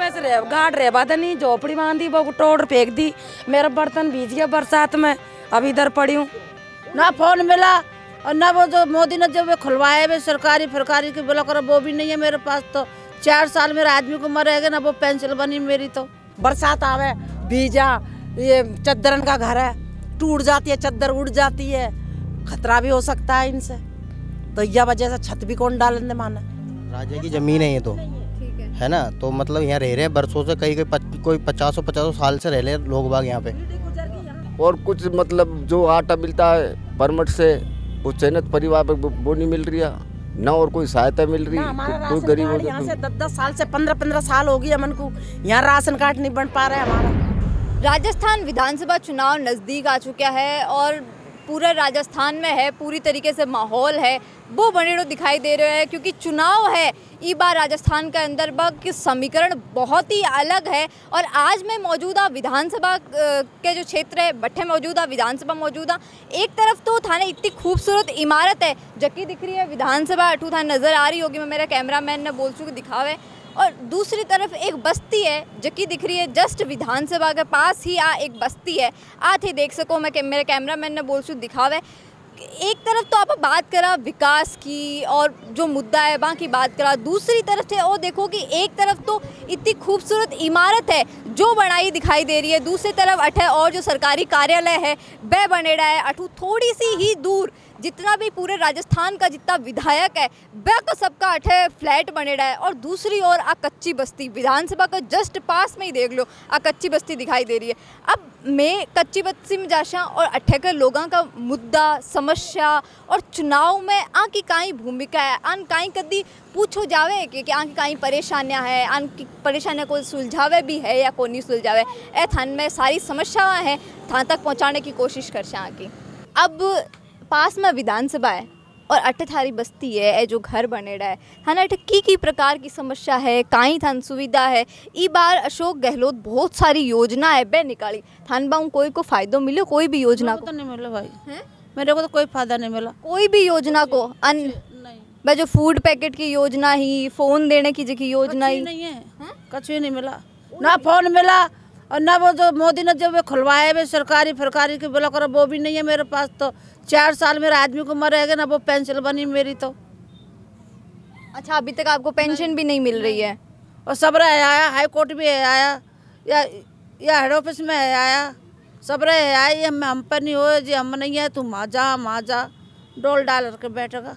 पैसे रहे गाड़ रहे बात नहीं, झोपड़ी बांधी वो टोड़ फेंक दी, मेरा बर्तन भीज गया बरसात में, अब इधर पड़ी हूँ। ना फोन मिला और ना वो जो मोदी ने जो वे खुलवाए वे सरकारी फरकारी के बोला करो वो भी नहीं है मेरे पास। तो 4 साल मेरे आदमी को मरेगा ना, वो पेंशन बनी मेरी। तो बरसात आवे भीजा, ये चद्दरन का घर है, टूट जाती है चद्दर, उड़ जाती है, खतरा भी हो सकता है इनसे। तो यह वजह से छत भी कौन डालन दे माना। राज्य की जमीन है ये तो, है ना। तो मतलब यहाँ रह रहे हैं बरसों से, कोई 50 साल से रह रहे हैं लोग बाग यहाँ पे। और कुछ मतलब जो आटा मिलता है परमिट से, वो चयनित परिवार पर वो नहीं मिल रही है ना, और कोई सहायता मिल रही है। कोई गरीब हो यहाँ से 10-10 साल से 15-15 साल हो गई हमन को, यहाँ राशन कार्ड नहीं बन पा रहा है हमारा। राजस्थान विधानसभा चुनाव नज़दीक आ चुका है और पूरा राजस्थान में है, पूरी तरीके से माहौल है वो बनेड़ो दिखाई दे रहे हैं, क्योंकि चुनाव है इस बार राजस्थान के अंदर की समीकरण बहुत ही अलग है। और आज मैं मौजूदा विधानसभा के जो क्षेत्र है बट्ठे मौजूदा विधानसभा मौजूदा, एक तरफ तो थाने इतनी खूबसूरत इमारत है जबकि दिख रही है विधानसभा अठू थाने नज़र आ रही होगी, मैं मेरा कैमरामैन ने बोल चुके दिखावे। और दूसरी तरफ एक बस्ती है जबकि दिख रही है जस्ट विधानसभा के पास ही एक बस्ती है, आते देख सको, मैं मेरे कैमरामैन ने बोल चुके दिखावे। एक तरफ तो आप बात करा विकास की और जो मुद्दा है वहाँ की बात करा, दूसरी तरफ से वो देखो कि एक तरफ तो इतनी खूबसूरत इमारत है जो बनाई दिखाई दे रही है, दूसरी तरफ अठे और जो सरकारी कार्यालय है वह बनेड़ा है। अठू थोड़ी सी ही दूर जितना भी पूरे राजस्थान का जितना विधायक है वह का सबका अठे फ्लैट बनेड़ा है। और दूसरी ओर कच्ची बस्ती विधानसभा का जस्ट पास में ही देख लो, कच्ची बस्ती दिखाई दे रही है। अब मैं कच्ची बस्ती में जाशा और अठे के लोगों का मुद्दा समस्या और चुनाव में की काई भूमिका है, आन काई कदी पूछो जावे कि आन काई परेशानियाँ है, आन की परेशानियाँ को सुलझावे भी है या को नहीं सुलझावे, ए थान में सारी समस्याएं हैं थान तक पहुँचाने की कोशिश कर की। अब पास में विधानसभा है और अठे थारी बस्ती है, ए जो घर बनेड़ा है थाने अठे की प्रकार की समस्या है, काई थान सुविधा है। ई बार अशोक गहलोत बहुत सारी योजना है बे निकाली, थान बाऊ कोई को फायदो मिलो कोई भी योजना को? तो नहीं मिला भाई, मेरे को तो कोई फायदा नहीं मिला कोई भी योजना को। भाई जो फूड पैकेट की योजना ही, फोन देने की जो योजना ही नहीं है, कुछ भी नहीं मिला, ना फोन मिला और ना वो जो मोदी ने जो वे खुलवाए वे सरकारी फरकारी के बोला करो वो भी नहीं है मेरे पास। तो 4 साल मेरे आदमी को मरेगा ना, वो पेंशन बनी मेरी। तो अच्छा, अभी तक आपको पेंशन भी नहीं मिल रही है? और सब रहे आया, हाई कोर्ट भी है आया, या हेड ऑफिस में है आया, सब रहे आया, हम पर नहीं हो जी, हम नहीं है, तुम आ जा डोल डाल के बैठेगा।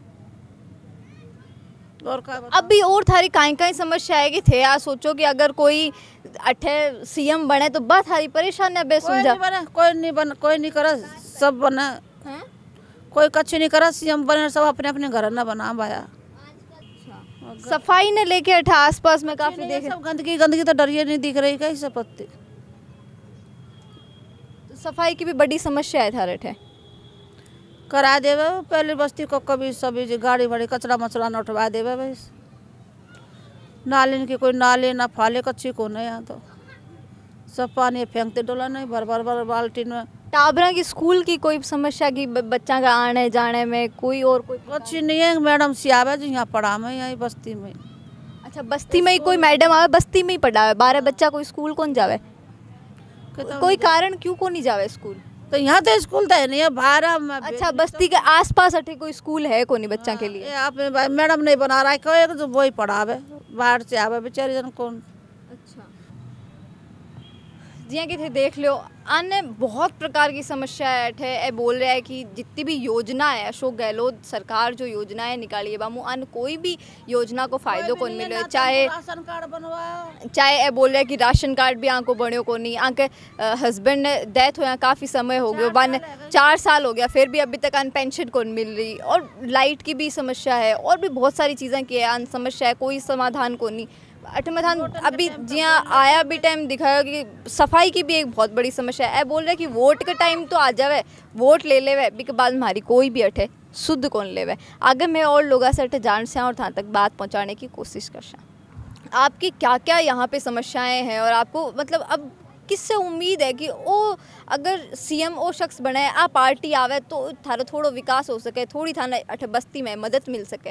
और अभी और थारी काई समस्या है कि थे यार, सोचो कि अगर कोई अठे सीएम बने तो बस थारी परेशान है बे सुलझा। कोई नहीं करा, सब बना, कोई कच्छ नहीं करा, सीएम बने सब अपने अपने घर न बना भाया। सफाई ने लेके अठे आसपास में काफी देखे, सब गंदगी तो डरिए नहीं दिख रही कहीं से पत्ती। सफाई की भी बड़ी समस्या है थारे अठे, करा देवे पहले बस्ती को, कभी सभी गाड़ी बड़ी कचरा मचरा न उठवा देवे भाई। नाले की कोई नाले ना फाले कच्ची को नहीं, यहाँ तो सब पानी फेंकते डोला नहीं, भर बाल्टी में। टाबरा की स्कूल की कोई समस्या की बच्चा का आने जाने में कोई और कोई अच्छी नहीं है? मैडम सियावे जो यहाँ पढ़ा में यही बस्ती में। अच्छा, बस्ती में ही कोई मैडम आवे, बस्ती में ही पढ़ावे, 12 बच्चा कोई स्कूल कौन जावे? कोई कारण क्यों को नहीं जावे स्कूल? तो यहाँ तो स्कूल तो है नहीं है बाहर। अच्छा, बस्ती के आसपास अठे कोई स्कूल है को नहीं बच्चा के लिए? आप मैडम नहीं बना रहा है, कोई जो वही पढ़ावे, बाहर से आवे बेचारी जन कौन। अच्छा, जियां कि थे देख लो अन्य बहुत प्रकार की समस्या है अठे। ए बोल रहा है कि जितनी भी योजना है अशोक गहलोत सरकार जो योजनाएं निकाली है बामू अन्य कोई भी योजना को फायदो को मिले, चाहे राशन कार्ड बनवाया, चाहे ए बोल रहा है कि राशन कार्ड भी आंको बण्यो को नहीं, आंके हस्बैंड ने डेथ होया काफ़ी समय हो गया, बन 4 साल हो गया, फिर भी अभी तक अन पेंशन को मिल रही, और लाइट की भी समस्या है और भी बहुत सारी चीज़ें की है अन समस्या है, कोई समाधान को नहीं। अठमथान अभी जिया आया भी टाइम दिखाया कि सफाई की भी एक बहुत बड़ी समस्या है। बोल रहे कि वोट के टाइम तो आ जावे, वोट ले लेवे, अभी के बाद हमारी कोई भी अठे शुद्ध कौन लेवे। आगे मैं और लोगों से अठे जान से और थां तक बात पहुंचाने की कोशिश कर सकूं। आपकी क्या क्या यहाँ पे समस्याएं हैं और आपको मतलब अब किससे उम्मीद है कि वो अगर सीएम वो शख्स बने, आ पार्टी आवे तो थारो थोड़ो विकास हो सके, थोड़ी थाने अठे बस्ती में मदद मिल सके?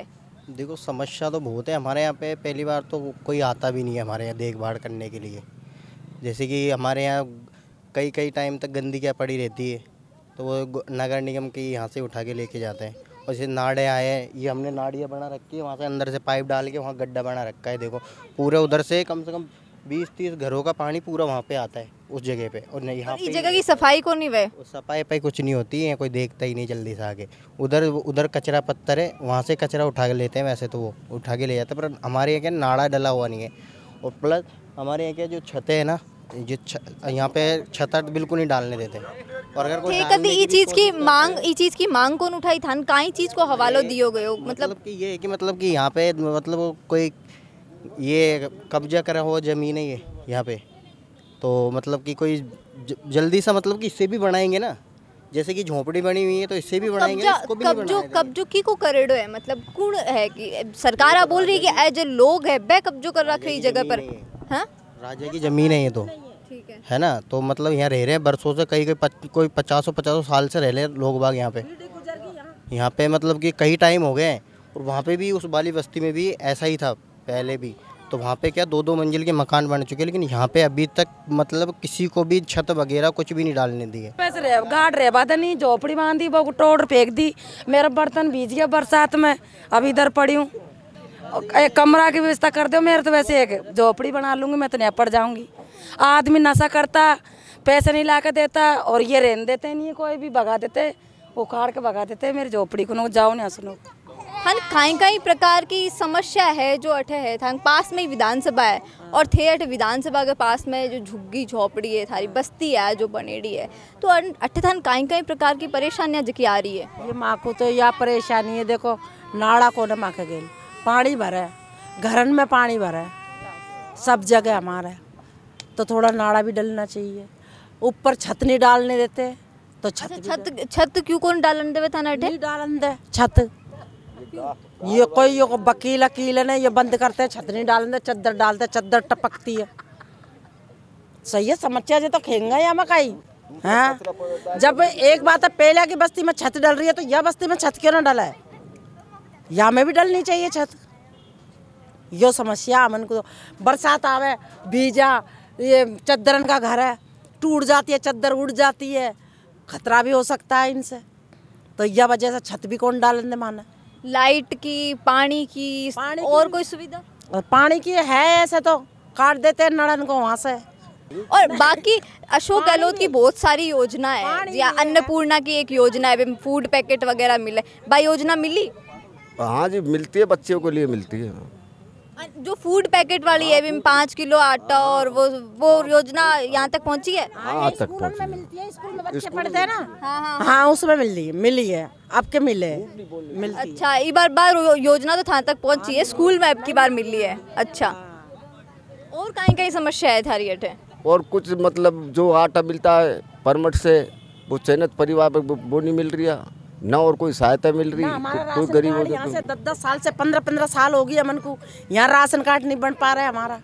देखो समस्या तो बहुत है हमारे यहाँ पे। पहली बार तो कोई आता भी नहीं है हमारे यहाँ देखभाल करने के लिए। जैसे कि हमारे यहाँ कई कई टाइम तक गंदगी पड़ी रहती है, तो वो नगर निगम के यहाँ से उठा के लेके जाते हैं। और जैसे नाड़े आए हैं, ये हमने नाड़ियाँ बना रखी है, वहाँ से अंदर से पाइप डाल के वहाँ गड्ढा बना रखा है। देखो पूरे उधर से कम 20-30 घरों का पानी पूरा वहाँ पे आता है उस जगह पे। और नहीं यहाँ इस पे जगह की सफाई को नहीं वे सफाई पे कुछ नहीं होती है, कोई देखता ही नहीं जल्दी से आगे। उधर उधर कचरा पत्थर है, वहाँ से कचरा उठा के लेते हैं। वैसे तो वो उठा के ले जाते हैं, पर हमारे यहाँ क्या नाड़ा डला हुआ नहीं है। और प्लस हमारे यहाँ क्या जो छतें है ना, जो यहाँ पे छत बिल्कुल नहीं डालने देते। और अगर कोई कदी ई चीज की मांग कौन उठाई थान काई चीज को हवालो दियो गयो? मतलब कि ये है कि मतलब कि यहाँ पे मतलब कोई ये कब्जा करा हुआ ज़मीन है ये यहाँ पे, तो मतलब कि कोई जल्दी सा मतलब कि इससे भी बनाएंगे ना, जैसे कि झोपड़ी बनी हुई है तो इससे भी बनाएंगे, इसको भी नहीं बनाएंगे। कब्जो की को करेडो है, मतलब कौन है कि सरकार आप बोल रही है कि ए जो लोग है बे कब्जो कर रखे इस जगह पर? हाँ, राजा की ज़मीन है ये तो, ठीक है ना। तो मतलब यहाँ रह रहे हैं बरसों से, कोई 50 साल से रह रहे लोग बाग यहाँ पे मतलब कि कई टाइम हो गए हैं। और वहाँ पे भी उस वाली बस्ती में भी ऐसा ही था पहले भी, तो वहाँ पे क्या 2-2 मंजिल के मकान बन चुके हैं, लेकिन यहाँ पे अभी तक मतलब किसी को भी छत वगैरह कुछ भी नहीं डालने दी है। गाड़ रहे बात नहीं, झोपड़ी बांधी वो तोड़ फेंक दी, मेरा बर्तन भीज गया बरसात में, अभी इधर पड़ी हूँ। एक कमरा की व्यवस्था कर दो मेरे, तो वैसे एक झोपड़ी बना लूँगी मैं, तो नहीं पड़ जाऊँगी। आदमी नशा करता, पैसे नहीं ला के देता, और ये रहने देते नहीं है, कोई भी भगा देते, उखाड़ के भगा देते मेरी झोपड़ी को, जाओ ना सुनो। हाँ, कई प्रकार की समस्या है जो अठे है थांग पास में ही विधानसभा है, और थे अठे विधानसभा के पास में जो झुग्गी झोपड़ी है थारी बस्ती है जो बनेड़ी है, तो अठे थान कई प्रकार की परेशानियां जकी आ रही है। ये माँ को तो यह परेशानी है, देखो नाड़ा को न माँ के गेल पानी भरा है, घरन में पानी भरा है, सब जगह हमारा, तो थोड़ा नाड़ा भी डलना चाहिए। ऊपर छत नहीं डालने देते, तो छत क्यों कौन डालन देवे थाना अठे? नहीं डालन दे छत, ये कोई वकील ने ये बंद करते हैं, छत नहीं डालते, चद्दर डालते, चद्दर टपकती है। सही है, समस्या से तो खेंगा या मकाई। हाँ, जब एक बात है पहले की बस्ती में छत डल रही है, तो यह बस्ती में छत क्यों ना डला है? यहाँ में भी डलनी चाहिए छत। यो समस्या मन को, बरसात आवे भीजा, ये चद्दरन का घर है, टूट जाती है, चद्दर उड़ जाती है, खतरा भी हो सकता है इनसे, तो यह वजह से छत भी कौन डालने माना। लाइट की, पानी की और कोई सुविधा? और पानी की है, ऐसे तो काट देते हैं नड़न को वहाँ से। और बाकी अशोक गहलोत की बहुत सारी योजना है, या अन्नपूर्णा की एक योजना है, फूड पैकेट वगैरह मिले, भाई योजना मिली? हाँ जी, मिलती है, बच्चों के लिए मिलती है। जो फूड पैकेट वाली है 5 किलो आटा, और वो योजना यहाँ तक पहुँची है? हाँ, तक पहुँची मिलती है, स्कूल में बच्चे पढ़ते हैं ना। हाँ, उसमें मिली है, आपके मिले मिलती। अच्छा, इस बार योजना तो थाने तक पहुँची है, स्कूल में अब की बार मिली है। अच्छा, और कहीं समस्या है थारी अठे? और कुछ मतलब जो आटा मिलता है परमिट से, वो चयनित परिवार पर वो नहीं मिल रही है ना, और कोई सहायता मिल रही है। कोई गरीब हो यहाँ से 10-10 साल से 15-15 साल हो गई हमन को, यहाँ राशन कार्ड नहीं बन पा रहा है हमारा।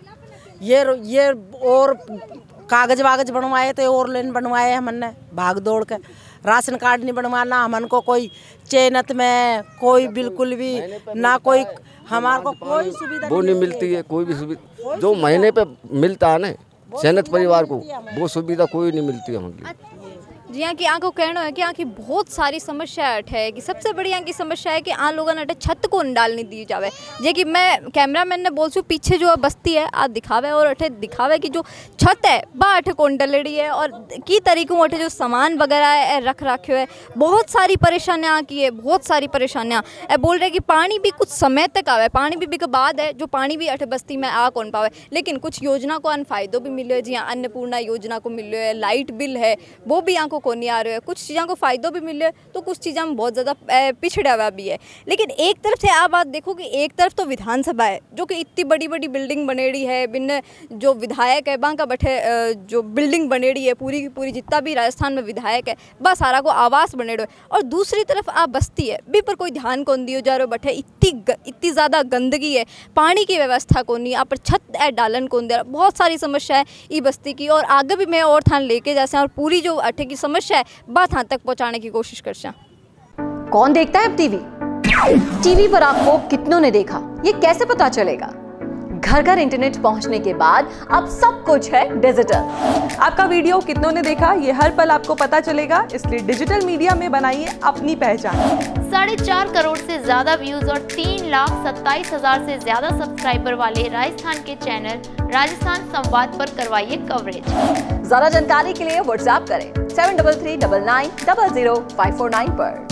ये और कागज वागज बनवाए थे, और लेन बनवाए हमन ने भाग दौड़ के, राशन कार्ड नहीं बनवाना हमन को, कोई चयनित में कोई बिल्कुल भी ना, कोई हमारे को कोई सुविधा वो नहीं मिलती है, कोई भी सुविधा जो महीने पे मिलता है ना चयनित परिवार को, वो सुविधा कोई नहीं मिलती है। जी हाँ, कि यहाँ को कहना है कि यहाँ की बहुत सारी समस्या है, कि सबसे बड़ी यहाँ की समस्या है कि यहाँ लोगों ने छत को नहीं डालने दी जावे। जे कि मैं कैमरामैन ने बोलूँ पीछे जो बस्ती है आ दिखावे, और अठे दिखावे कि जो छत है बा अठे कौन डलेड़ी है, और की तरीकों अठे जो सामान वगैरह है रख रखे है। बहुत सारी परेशानियाँ यहाँ की है, बहुत सारी परेशानियाँ। बोल रहे कि पानी भी कुछ समय तक आवे, पानी भी के बाद है जो पानी भी अठे बस्ती में आ कौन पावे। लेकिन कुछ योजना को अनफायदों भी मिले है, जी हाँ, अन्नपूर्णा योजना को मिले है, लाइट बिल है वो भी यहाँ को नहीं आ रहे हैं, कुछ चीज़ों को फायदों भी मिले, तो कुछ चीज़ों में बहुत ज़्यादा पिछड़ा हुआ भी है। लेकिन एक तरफ से आप बात देखो कि एक तरफ तो विधानसभा है जो कि इतनी बड़ी बड़ी बिल्डिंग बनेड़ी है, बिन जो विधायक है वहाँ का बैठे जो बिल्डिंग बनेड़ी है पूरी की पूरी, जितना भी राजस्थान में विधायक है बस सारा को आवास बनेड़ो है। और दूसरी तरफ आप बस्ती है भी पर कोई ध्यान कौन दियो जा रहे बैठे, इतनी ज़्यादा गंदगी है, पानी की व्यवस्था कौन नहीं, आप पर छत डालन कौन दे रहा, बहुत सारी समस्या है ई बस्ती की। और आगे भी मैं और थान लेके जा और पूरी जो अठे की समस्या है बात यहाँ तक पहुँचाने की कोशिश कर। कौन देखता है अब टीवी? टीवी पर आपको कितनों ने देखा, ये कैसे पता चलेगा? घर घर इंटरनेट पहुंचने के बाद अब सब कुछ है डिजिटल। आपका वीडियो कितनों ने देखा ये हर पल आपको पता चलेगा, इसलिए डिजिटल मीडिया में बनाइए अपनी पहचान। 4.5 करोड़ से ज्यादा व्यूज और 3,27,000 से ज्यादा सब्सक्राइबर वाले राजस्थान के चैनल राजस्थान संवाद पर करवाइए कवरेज। ज्यादा जानकारी के लिए व्हाट्सएप करें 7339900549 पर।